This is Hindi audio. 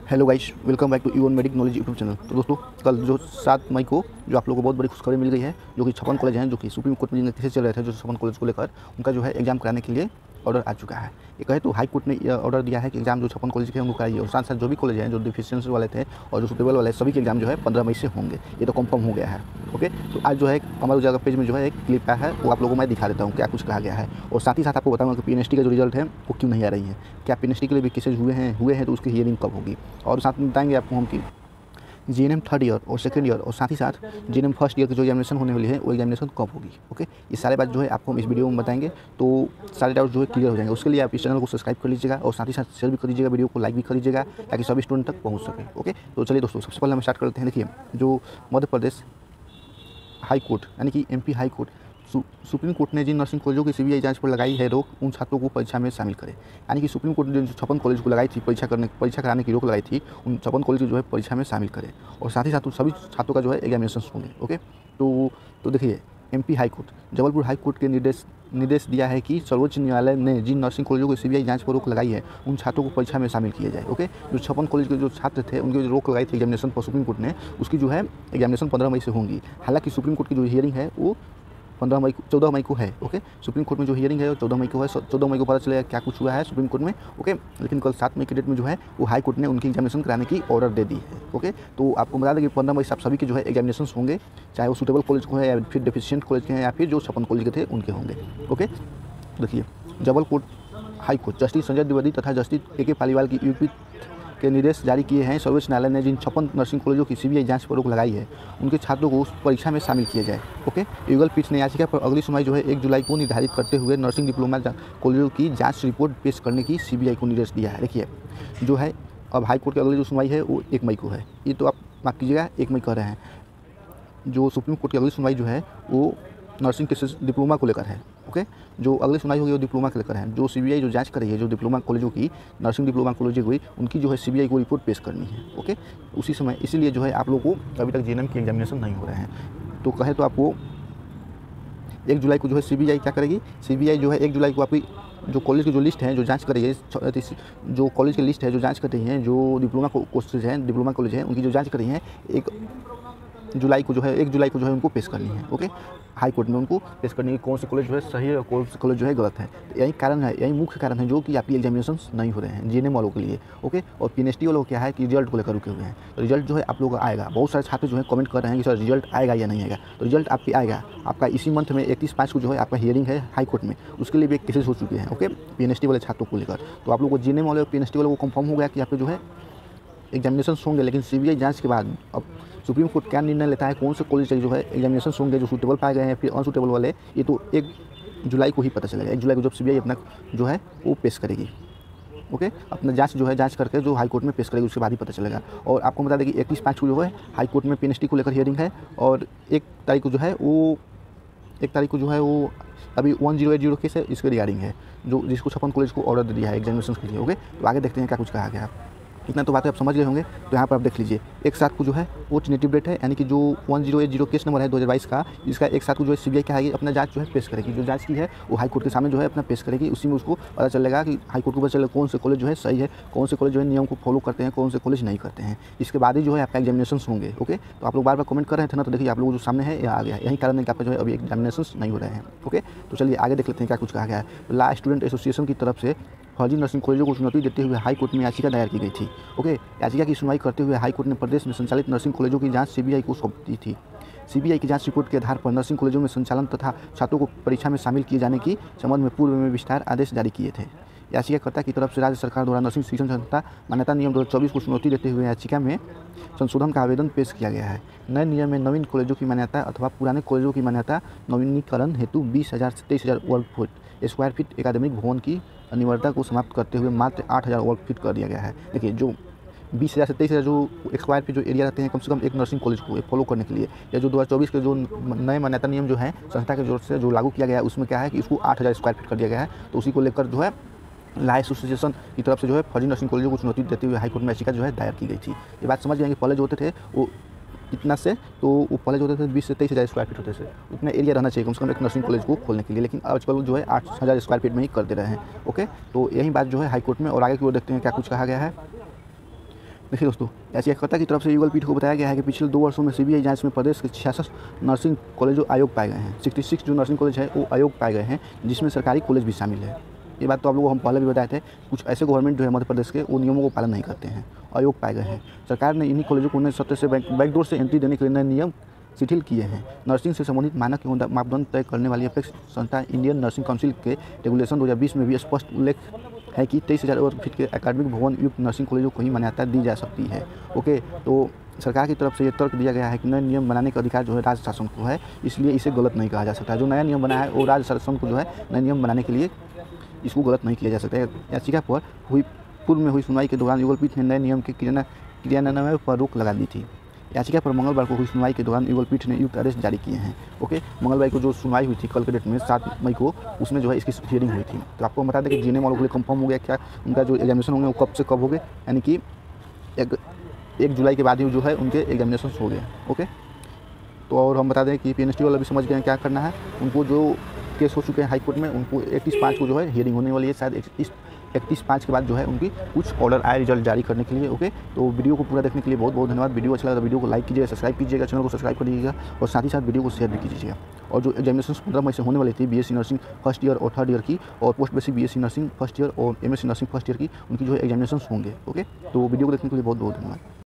Hello guys, welcome back to यून मेडिक नॉलेज यूट्यूब चैनल। तो दोस्तों, कल जो 7 मई को जो आप लोगों को बहुत बड़ी खुशखबरी मिल गई है, जो कि 56 कॉलेज हैं जो कि सुप्रीम कोर्ट में जिनके केसेस चल रहे थे, जो 56 कॉलेज को लेकर उनका जो है एग्जाम कराने के लिए ऑर्डर आ चुका है। ये कहे तो हाई कोर्ट ने यह ऑर्डर दिया है कि एग्जाम जो 56 कॉलेज के हैं उनको कराइए, और साथ साथ जो भी कॉलेज हैं जो डिफिशिएंसी वाले थे और जो सुटेबल वाले सभी के एग्जाम जो है 15 मई से होंगे। ये तो कंफर्म हो गया है। ओके, तो आज जो है अमर उजाला पेज में जो है एक क्लिप आया है, वो आप लोगों को मैं दिखा देता हूँ क्या कुछ कहा गया है, और साथ ही साथ आपको बताऊँगा कि पीएनएसटी का जो रिजल्ट है वो क्यों नहीं आ रही है, क्या पीएनएसटी के लिए भी केसेज हुए हैं तो उसकी हियरिंग कब होगी, और साथ में बताएंगे आपको हम कि जीएनएम थर्ड ईयर और सेकंड ईयर और साथ ही साथ जीएनएम फर्स्ट ईयर की जो एग्जामिनेशन होने वाली है वो एग्जामिनेशन कब होगी। ओके, ये सारे बात जो है आपको हम इस वीडियो में बताएंगे, तो सारे डाउट जो है क्लियर हो जाएंगे। उसके लिए आप इस चैनल को सब्सक्राइब कर लीजिएगा और साथ ही साथ शेयर भी कर दीजिएगा, वीडियो को लाइक भी कर लीजिएगा ताकि सभी स्टूडेंट तक पहुँच सके। ओके, तो चलिए दोस्तों, सबसे पहले हम स्टार्ट करते हैं। देखिए, जो मध्य प्रदेश हाई कोर्ट यानी कि MP high court supreme court ने जिन नर्सिंग कॉलेजों की सीबीआई जांच पर लगाई है रोक, उन छात्रों को परीक्षा में शामिल करें। यानी कि सुप्रीम कोर्ट ने जो 56 कॉलेज को लगाई थी परीक्षा कराने की रोक लगाई थी, उन 56 कॉलेज को जो है परीक्षा में शामिल करें, और साथ ही साथ सभी छात्रों का जो है एग्जामिनेशन होंगे। ओके, तो देखिए, MP high court Jabalpur high court के निर्देश दिया है कि सर्वोच्च न्यायालय ने जिन नर्सिंग कॉलेजों को सीबीआई जांच पर रोक लगाई है, उन छात्रों को परीक्षा में शामिल किया जाए। ओके, जो 56 कॉलेज के जो छात्र थे उनकी जो रोक लगाई थी एग्जामिनेशन पर सुप्रीम कोर्ट ने, उसकी जो है एग्जामिनेशन 15 मई से होंगी। हालांकि सुप्रीम कोर्ट की जो हियरिंग है वो 14 मई को है। ओके, सुप्रीम कोर्ट में जो हियरिंग है वो 14 मई को है। 14 मई को पता चलेगा क्या कुछ हुआ है सुप्रीम कोर्ट में। ओके, लेकिन कल 7 मई की डेट में जो है वो हाई कोर्ट ने उनकी एग्जामिनेशन कराने की ऑर्डर दे दी है। ओके, तो आपको बता दें कि 15 मई से आप सभी के जो है एग्जामिनेशन होंगे, चाहे वो सूटेबल कॉलेज को है या फिर डेफिशिएंट कॉलेज के हैं या फिर जो 56 कॉलेज के थे उनके होंगे। ओके, देखिए, Jabalpur high court justice Sanjay Dwivedi तथा जस्टिस के पालीवाल की यूपी के निर्देश जारी किए हैं। सर्वोच्च न्यायालय ने जिन 56 नर्सिंग कॉलेजों की सीबीआई जांच पर रोक लगाई है, उनके छात्रों को उस परीक्षा में शामिल किया जाए। ओके, युगल पीठ ने याचिका पर अगली सुनवाई जो है 1 जुलाई को निर्धारित करते हुए नर्सिंग डिप्लोमा कॉलेजों की जांच रिपोर्ट पेश करने की सीबीआई को निर्देश दिया है। देखिए, जो है अब हाई कोर्ट की अगली जो सुनवाई है वो 1 मई को है। ये तो आप माफ कीजिएगा, 1 मई कह रहे हैं। जो सुप्रीम कोर्ट की अगली सुनवाई जो है वो नर्सिंग केसेस डिप्लोमा को लेकर है। ओके, जो अगली सुनवाई होगी वो डिप्लोमा को लेकर है। जो सीबीआई जो जांच कर रही है, जो डिप्लोमा कॉलेजों की नर्सिंग डिप्लोमा कॉलेज हुई, उनकी जो है सीबीआई को रिपोर्ट पेश करनी है। ओके, उसी समय इसीलिए जो है आप लोगों को अभी तक जीएनएम की एग्जामिनेशन नहीं हो रहे हैं। तो कहे तो आपको 1 जुलाई को जो है सीबीआई क्या करेगी, सीबीआई जो है 1 जुलाई को आपकी जो कॉलेज की जो लिस्ट है जो जांच कर रही है, जो कॉलेज की लिस्ट है जो जांच कर रही है, जो डिप्लोमा कोर्सेज हैं, डिप्लोमा कॉलेज हैं, उनकी जो जांच कर रही है 1 जुलाई को जो है उनको पेश करनी है। ओके, हाई कोर्ट में उनको पेश करनी है कौन से कॉलेज जो है सही है और कौन से कॉलेज जो है गलत है। तो यही कारण है, यही मुख्य कारण है जो कि आपकी एग्जामिनेशन नहीं हो रहे हैं जीएनएम वालों के लिए। ओके, और पीएनएसटी वालों को क्या है कि रिजल्ट को लेकर रुके हुए हैं। तो रिजल्ट जो है आप लोगों का आएगा। बहुत सारे छात्र जो है कमेंट कर रहे हैं कि सर रिजल्ट आएगा या नहीं आएगा। तो रिजल्ट आपकी आएगा, आपका इसी मंथ में 31/5 को जो है आपका हियरिंग है हाई कोर्ट में, उसके लिए भी एक केसेस हो चुके हैं। ओके, पीएनएसटी वाले छात्रों को लेकर। तो आप लोग को जीएनएम वाले और पीएनएसटी वालों को कंफर्म हो गया कि आपके जो है एग्जामिनेशन होंगे, लेकिन सीबीआई जांच के बाद अब सुप्रीम कोर्ट क्या निर्णय लेता है, कौन से कॉलेज जो है एग्जामिनेशन होंगे, जो सूटेबल पाए गए हैं फिर अनसूटेबल वाले, ये तो 1 जुलाई को ही पता चलेगा। 1 जुलाई को जब सीबीआई अपना जो है वो पेश करेगी। ओके, अपना जांच करके जो हाई कोर्ट में पेश करेगी, उसके बाद ही पता चलेगा। और आपको बता दें कि 31/5 को जो है हाई कोर्ट में पीएनएसटी को लेकर हियरिंग है, और 1 तारीख को जो है वो अभी 1080 केस है, इसके रिगार्डिंग है, जो जिसको 56 कॉलेज को ऑर्डर दे दिया है एग्जामिनेशन के लिए। ओके, तो आगे देखते हैं क्या कुछ कहा गया। इतना तो बातें आप समझ गए होंगे। तो यहाँ पर आप देख लीजिए, 1/7 को जो है वो टेंटेटिव डेट है, यानी कि जो 1080 केस नंबर है 2022 का, इसका 1/7 को जो है सीबीआई क्या है अपना जांच जो है पेश करेगी। जो जांच की है वो हाई कोर्ट के सामने जो है अपना पेश करेगी। उसी में उसको पता चलेगा कि हाई कोर्ट को पता चलेगा कौन से कॉलेज जो है सही है, कौन से कॉलेज जो है नियम को फॉलो करते हैं, कौन से कॉलेज नहीं करते हैं। इसके बाद ही जो है आपका एग्जामिनेशन होंगे। ओके, तो आप लोग बार बार कमेंट कर रहे थे ना, तो देखिए आप लोग जो सामने है यह आ गया। यही कारण है कि आपका जो है अभी एग्जामिनेशन नहीं हो रहे हैं। ओके, तो चलिए आगे देख लेते हैं क्या कुछ कहा गया है। लॉ स्टूडेंट एसोसिएशन की तरफ से फर्जी नर्सिंग कॉलेजों को चुनौती देते हुए हाई कोर्ट में याचिका दायर की गई थी। ओके, याचिका की सुनवाई करते हुए हाई कोर्ट ने प्रदेश में संचालित नर्सिंग कॉलेजों की जांच सीबीआई को सौंप दी थी। सीबीआई की जांच रिपोर्ट के आधार पर नर्सिंग कॉलेजों में संचालन तथा छात्रों को परीक्षा में शामिल किए जाने की संबंध में पूर्व में विस्तार आदेश जारी किए थे। याचिकाकर्ता की तरफ से राज्य सरकार द्वारा नर्सिंग शिक्षण संस्था मान्यता नियम 2024 को चुनौती देते हुए याचिका में संशोधन का आवेदन पेश किया गया है। नए नियम में नवीन कॉलेजों की मान्यता अथवा पुराने कॉलेजों की मान्यता नवीनीकरण हेतु 20,000 से 23,000 वर्ग स्क्वायर फीट एकेडमिक भवन की अनिवार्यता को समाप्त करते हुए मात्र 8,000 वर्ग फीट कर दिया गया है। देखिए, जो 20,000 से 23,000 जो स्क्वायर फीट जो एरिया रहते हैं कम से कम एक नर्सिंग कॉलेज को फॉलो करने के लिए, या जो 2024 के जो नए मान्यता नियम जो है संस्था के जोर से जो लागू किया गया है, उसमें क्या है कि इसको 8,000 स्क्वायर फीट कर दिया गया है। तो उसी को लेकर जो है लॉ एसोसिएशन की तरफ से जो है फर्जी नर्सिंग कॉलेजों को चुनौती देते हुए हाईकोर्ट में याचिका जो है दायर की गई थी। ये बात समझ गए कि पहले जो होते थे वो इतना से, तो वो पहले जो होते थे 20 से 23,000 स्क्वायर फीट होते थे, उतना एरिया रहना चाहिए कम से कम एक नर्सिंग कॉलेज को खोलने के लिए, लेकिन आजकल जो है 8,000 स्क्वायर फीट में ही कर दे रहे हैं। ओके, तो यही बात जो है हाई कोर्ट में। और आगे की ओर देखते हैं क्या कुछ कहा गया है। देखिए दोस्तों, याचिकाकर्ता की तरफ से युगल पीठ को बताया गया है कि पिछले 2 वर्षों में सीबीआई जांच में प्रदेश के 66 नर्सिंग कॉलेजों आयोग पाए गए हैं। 66 जो नर्सिंग कॉलेज है वो आयोग पाए गए हैं, जिसमें सरकारी कॉलेज भी शामिल है। ये बात तो आप लोगों को हम पहले भी बताए थे। कुछ ऐसे गवर्नमेंट जो है मध्य प्रदेश के, वो नियमों को पालन नहीं करते हैं, आयोग पाए गए हैं। सरकार ने इन्हीं कॉलेजों को 1970 से बैकडोर से एंट्री देने के लिए नए नियम शिथिल किए हैं। नर्सिंग से संबंधित मानक एवं मापदंड तय करने वाली अपेक्स संस्था इंडियन नर्सिंग काउंसिल के रेगुलेशन 2020 में भी स्पष्ट उल्लेख है कि 23,000 वर्ग फीट के एकेडमिक भवन युक्त नर्सिंग कॉलेजों को ही मान्यता दी जा सकती है। ओके, तो सरकार की तरफ से ये तर्क दिया गया है कि नए नियम बनाने का अधिकार जो है राज्य शासन को है, इसलिए इसे गलत नहीं कहा जा सकता। जो नया नियम बना है वो राज्य शासन को जो है नए नियम बनाने के लिए इसको गलत नहीं किया जा सकता है। याचिका पर पूर्व में हुई सुनवाई के दौरान युगल पीठ ने नए नियम के क्रियान्वयन पर रोक लगा दी थी। याचिका पर मंगलवार को हुई सुनवाई के दौरान युगल पीठ ने युक्त आदेश जारी किए हैं। ओके, मंगलवार को जो सुनवाई हुई थी कल के डेट में 7 मई को, उसमें जो है इसकी हियरिंग हुई थी। तो आपको बता दें कि जीएनएम वालों के लिए कंफर्म हो गया क्या उनका जो एग्जामिनेशन होंगे वो कब से कब हो गए, यानी कि 1 जुलाई के बाद ही जो है उनके एग्जामिनेशन हो गए। ओके, तो और हम बता दें कि पीएनएसटी वाला भी समझ गए हैं क्या करना है। उनको जो केस हो चुके हैं हाई कोर्ट में, उनको 31/5 को जो है हियरिंग होने वाली है। शायद 31/5 के बाद जो है उनकी कुछ ऑर्डर आए रिजल्ट जारी करने के लिए। ओके, तो वीडियो को पूरा देखने के लिए बहुत बहुत धन्यवाद। वीडियो अच्छा लगा तो वीडियो को लाइक कीजिएगा, सब्सक्राइब कीजिएगा, चैनल को सब्सक्राइब कर दीजिएगा और साथ ही साथ वीडियो को शेयर भी कीजिएगा। और जो एग्जामिनेशन 15 मई से होने वाली थी बीएससी नर्सिंग फर्स्ट ईयर और थर्ड ईयर की, और post basic BSc nursing first year और एमएससी नर्सिंग फर्स्ट ईयर की, उनकी जो है एग्जामिनेशन होंगे। ओके, तो वीडियो को देखने के लिए बहुत बहुत धन्यवाद।